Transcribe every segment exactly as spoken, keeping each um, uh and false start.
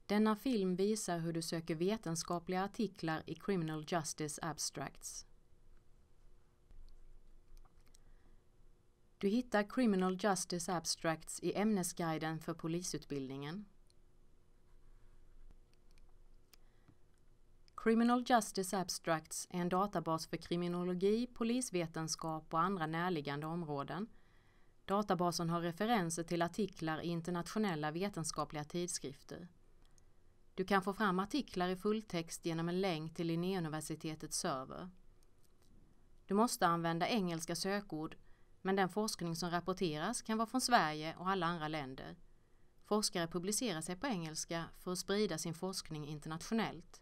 Denna film visar hur du söker vetenskapliga artiklar i Criminal Justice Abstracts. Du hittar Criminal Justice Abstracts i ämnesguiden för polisutbildningen. Criminal Justice Abstracts är en databas för kriminologi, polisvetenskap och andra närliggande områden. Databasen har referenser till artiklar i internationella vetenskapliga tidskrifter. Du kan få fram artiklar i fulltext genom en länk till Linnéuniversitetets server. Du måste använda engelska sökord, men den forskning som rapporteras kan vara från Sverige och alla andra länder. Forskare publicerar sig på engelska för att sprida sin forskning internationellt.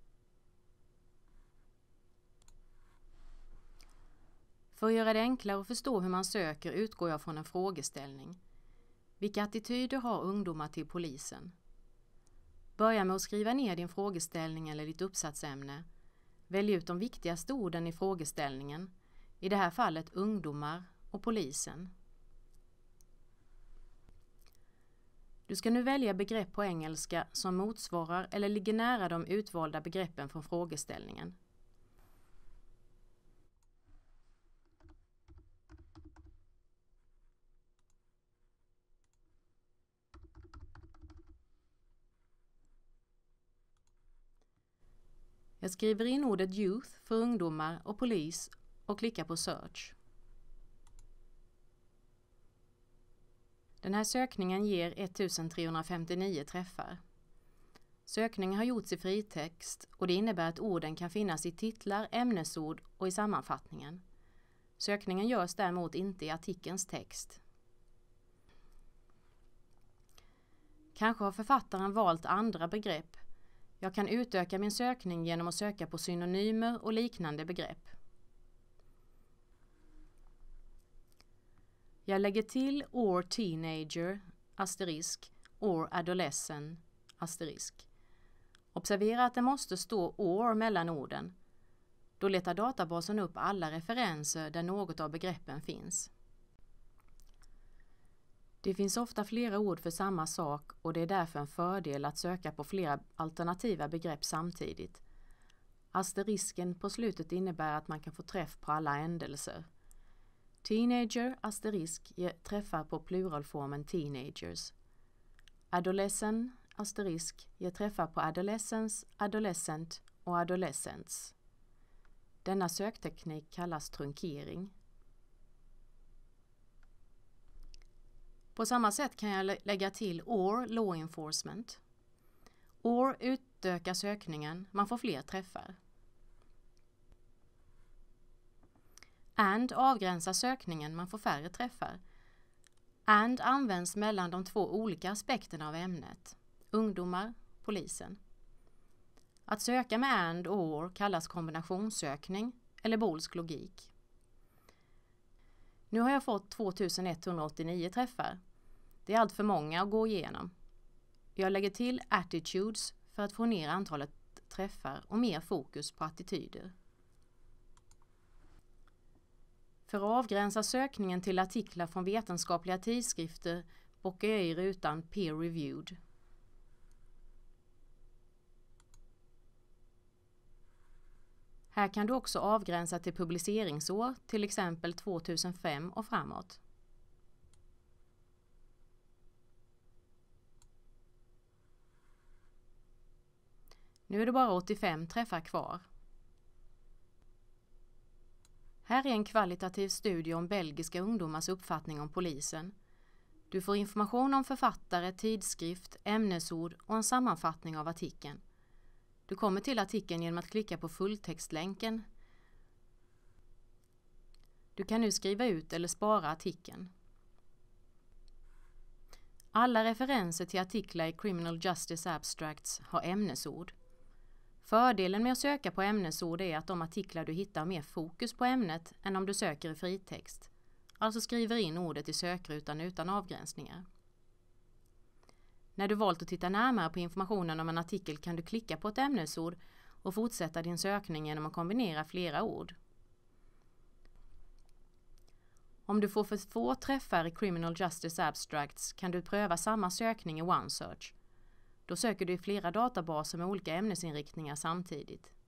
För att göra det enklare att förstå hur man söker utgår jag från en frågeställning. Vilka attityder har ungdomar till polisen? Börja med att skriva ner din frågeställning eller ditt uppsatsämne. Välj ut de viktigaste orden i frågeställningen, i det här fallet ungdomar och polisen. Du ska nu välja begrepp på engelska som motsvarar eller ligger nära de utvalda begreppen från frågeställningen. Jag skriver in ordet youth för ungdomar och polis och klickar på search. Den här sökningen ger ettusentrehundrafemtionio träffar. Sökningen har gjorts i fritext och det innebär att orden kan finnas i titlar, ämnesord och i sammanfattningen. Sökningen görs däremot inte i artikelns text. Kanske har författaren valt andra begrepp. Jag kan utöka min sökning genom att söka på synonymer och liknande begrepp. Jag lägger till or teenager, asterisk, or adolescent, asterisk. Observera att det måste stå or mellan orden. Då letar databasen upp alla referenser där något av begreppen finns. Det finns ofta flera ord för samma sak och det är därför en fördel att söka på flera alternativa begrepp samtidigt. Asterisken på slutet innebär att man kan få träff på alla ändelser. Teenager, asterisk, ger träffar på pluralformen teenagers. Adolescent, asterisk, ger träffar på adolescents, adolescent och adolescents. Denna sökteknik kallas trunkering. På samma sätt kan jag lägga till or law enforcement. Or utökar sökningen, man får fler träffar. And avgränsar sökningen, man får färre träffar. And används mellan de två olika aspekterna av ämnet. Ungdomar, polisen. Att söka med and och or kallas kombinationssökning eller boolsk logik. Nu har jag fått tvåtusenetthundraåttionio träffar. Det är allt för många att gå igenom. Jag lägger till attitudes för att få ner antalet träffar och mer fokus på attityder. För att avgränsa sökningen till artiklar från vetenskapliga tidskrifter bockar jag i rutan peer-reviewed. Här kan du också avgränsa till publiceringsår, till exempel tvåtusenfem och framåt. Nu är det bara åttiofem träffar kvar. Här är en kvalitativ studie om belgiska ungdomars uppfattning om polisen. Du får information om författare, tidskrift, ämnesord och en sammanfattning av artikeln. Du kommer till artikeln genom att klicka på fulltextlänken. Du kan nu skriva ut eller spara artikeln. Alla referenser till artiklar i Criminal Justice Abstracts har ämnesord. Fördelen med att söka på ämnesord är att de artiklar du hittar har mer fokus på ämnet än om du söker i fritext. Alltså skriver in ordet i sökrutan utan avgränsningar. När du valt att titta närmare på informationen om en artikel kan du klicka på ett ämnesord och fortsätta din sökning genom att kombinera flera ord. Om du får för få träffar i Criminal Justice Abstracts kan du pröva samma sökning i OneSearch. Då söker du i flera databaser med olika ämnesinriktningar samtidigt.